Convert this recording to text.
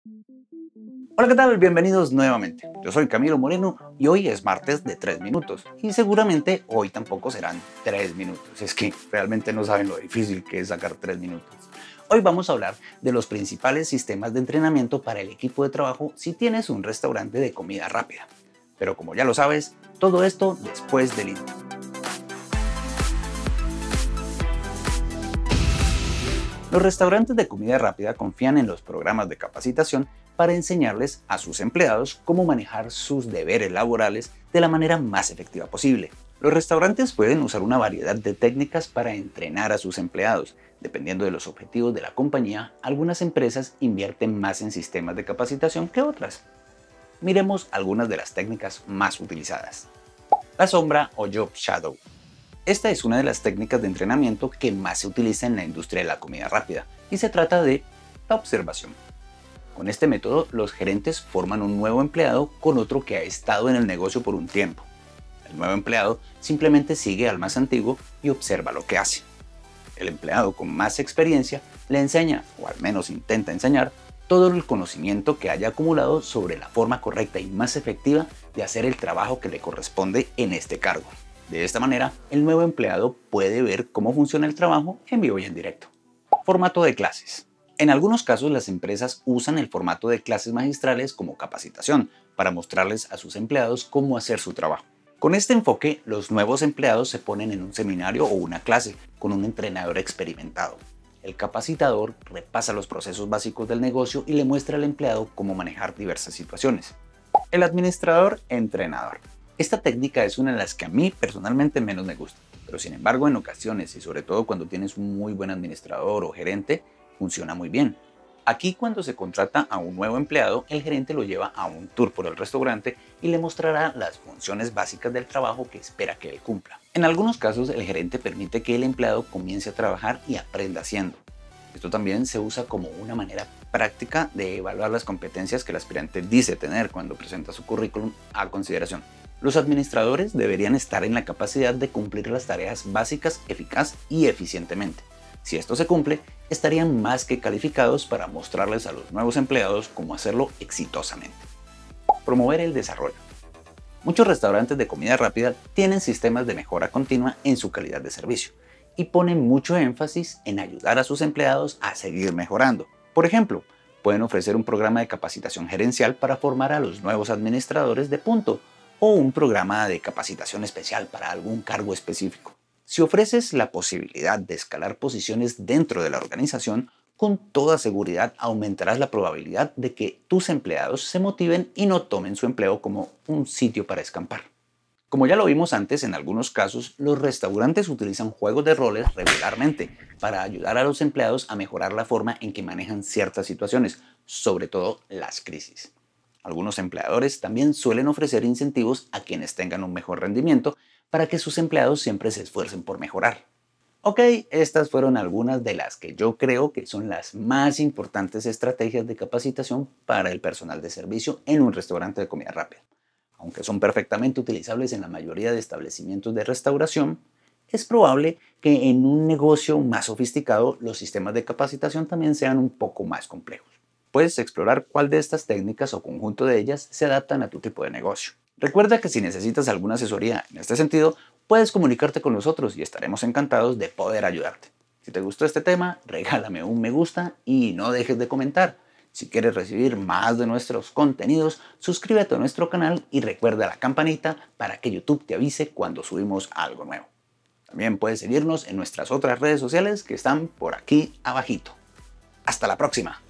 Hola, ¿qué tal? Bienvenidos nuevamente. Yo soy Camilo Moreno y hoy es martes de 3 minutos y seguramente hoy tampoco serán 3 minutos. Es que realmente no saben lo difícil que es sacar 3 minutos. Hoy vamos a hablar de los principales sistemas de entrenamiento para el equipo de trabajo si tienes un restaurante de comida rápida. Pero como ya lo sabes, todo esto después del intro. Los restaurantes de comida rápida confían en los programas de capacitación para enseñarles a sus empleados cómo manejar sus deberes laborales de la manera más efectiva posible. Los restaurantes pueden usar una variedad de técnicas para entrenar a sus empleados. Dependiendo de los objetivos de la compañía, algunas empresas invierten más en sistemas de capacitación que otras. Miremos algunas de las técnicas más utilizadas. La sombra o job shadow. Esta es una de las técnicas de entrenamiento que más se utiliza en la industria de la comida rápida y se trata de la observación. Con este método, los gerentes forman un nuevo empleado con otro que ha estado en el negocio por un tiempo. El nuevo empleado simplemente sigue al más antiguo y observa lo que hace. El empleado con más experiencia le enseña, o al menos intenta enseñar, todo el conocimiento que haya acumulado sobre la forma correcta y más efectiva de hacer el trabajo que le corresponde en este cargo. De esta manera, el nuevo empleado puede ver cómo funciona el trabajo en vivo y en directo. Formato de clases. En algunos casos, las empresas usan el formato de clases magistrales como capacitación para mostrarles a sus empleados cómo hacer su trabajo. Con este enfoque, los nuevos empleados se ponen en un seminario o una clase con un entrenador experimentado. El capacitador repasa los procesos básicos del negocio y le muestra al empleado cómo manejar diversas situaciones. El administrador entrenador. Esta técnica es una de las que a mí personalmente menos me gusta, pero sin embargo en ocasiones y sobre todo cuando tienes un muy buen administrador o gerente, funciona muy bien. Aquí cuando se contrata a un nuevo empleado, el gerente lo lleva a un tour por el restaurante y le mostrará las funciones básicas del trabajo que espera que él cumpla. En algunos casos el gerente permite que el empleado comience a trabajar y aprenda haciendo. Esto también se usa como una manera práctica de evaluar las competencias que el aspirante dice tener cuando presenta su currículum a consideración. Los administradores deberían estar en la capacidad de cumplir las tareas básicas eficaz y eficientemente. Si esto se cumple, estarían más que calificados para mostrarles a los nuevos empleados cómo hacerlo exitosamente. Promover el desarrollo. Muchos restaurantes de comida rápida tienen sistemas de mejora continua en su calidad de servicio y ponen mucho énfasis en ayudar a sus empleados a seguir mejorando. Por ejemplo, pueden ofrecer un programa de capacitación gerencial para formar a los nuevos administradores de punto o un programa de capacitación especial para algún cargo específico. Si ofreces la posibilidad de escalar posiciones dentro de la organización, con toda seguridad aumentarás la probabilidad de que tus empleados se motiven y no tomen su empleo como un sitio para escampar. Como ya lo vimos antes, en algunos casos, los restaurantes utilizan juegos de roles regularmente para ayudar a los empleados a mejorar la forma en que manejan ciertas situaciones, sobre todo las crisis. Algunos empleadores también suelen ofrecer incentivos a quienes tengan un mejor rendimiento para que sus empleados siempre se esfuercen por mejorar. Ok, estas fueron algunas de las que yo creo que son las más importantes estrategias de capacitación para el personal de servicio en un restaurante de comida rápida. Aunque son perfectamente utilizables en la mayoría de establecimientos de restauración, es probable que en un negocio más sofisticado los sistemas de capacitación también sean un poco más complejos. Puedes explorar cuál de estas técnicas o conjunto de ellas se adaptan a tu tipo de negocio. Recuerda que si necesitas alguna asesoría en este sentido, puedes comunicarte con nosotros y estaremos encantados de poder ayudarte. Si te gustó este tema, regálame un me gusta y no dejes de comentar. Si quieres recibir más de nuestros contenidos, suscríbete a nuestro canal y recuerda la campanita para que YouTube te avise cuando subimos algo nuevo. También puedes seguirnos en nuestras otras redes sociales que están por aquí abajito. Hasta la próxima.